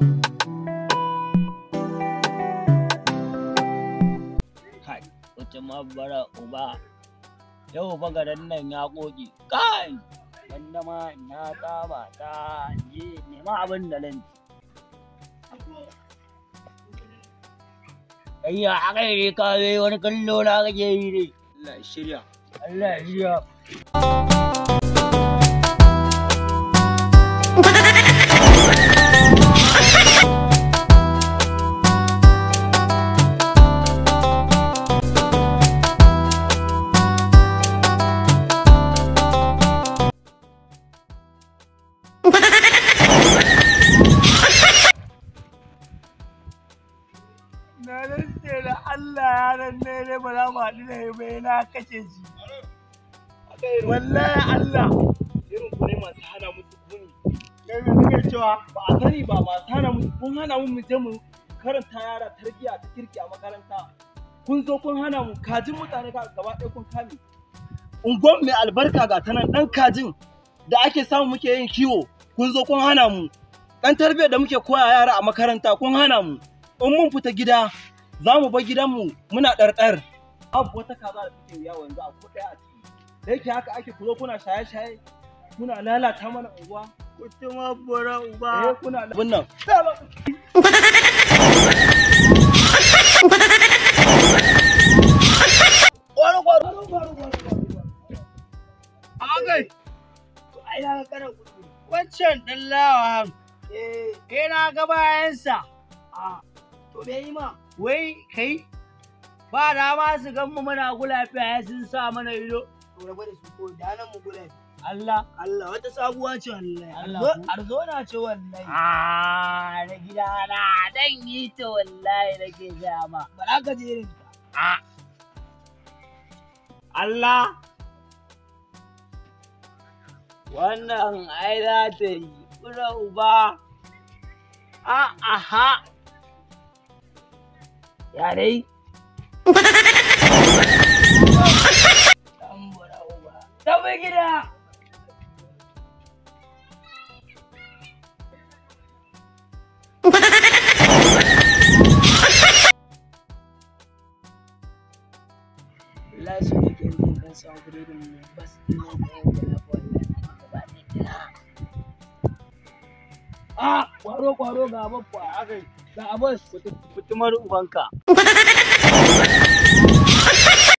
Kai, wata mabara uba. Yau fa garin nan ya ƙoƙe. Kai! Wanda ma na tsaba ta je nema abin da nan. Ayya, aka yi ka zai wani kallo na kake yi ne. Allah ya shirya. Allah ya shirya. Na rantse da Allah yaran ne ba za mu haɗu da shi ba na kashe shi. Wallahi Allah. Irin ku ne masu hana musu kuni. Kai me kake cewa? Ba a sani ba masu hana musu kun hana mu je mu karanta yara tarbiyya ta kirki a makaranta. Kun zo kun hana mu kajin mutane gaba ɗaya kun kame. Unguwar mai albarka ga ta nan ɗan kajin da ake samu muke yin kiwo kun zo kun hana mu. Ɗan tarbiyyar da muke koya yara a makaranta kun hana mu. In mun fita gida za mu bar gidanmu muna ɗarɗar. Abu wata kaza da take yawo yanzu a kuɗaya a ciki. Da yake haka ake kuzo kuna shaye-shaye kuna lalata mana unguwa. Kutuma bora uba. Kuna abin nan. Agai. Ai na kana kudu. Wancan dan lawa. Kai na ga bayansa. To me yi ma? Wai kai ba da ma su gan mu muna gulafiya sun sa mana ido. To rabu da su ko da nan mu gulafi. Allah wata sabuwa ce wallahi. Allah arzo na ce wallahi. Na gida na dan yi ta wallahi nake ga ma. Bara ka je irin ta. Allah wannan ai za ta yi kura uba. Aha ya dai tambura uba tabi gida. Lasu ne ke yin dan sa gudun mu bas ina da yin gaba kwaro ga babba akai ga abas fitimar ubanka.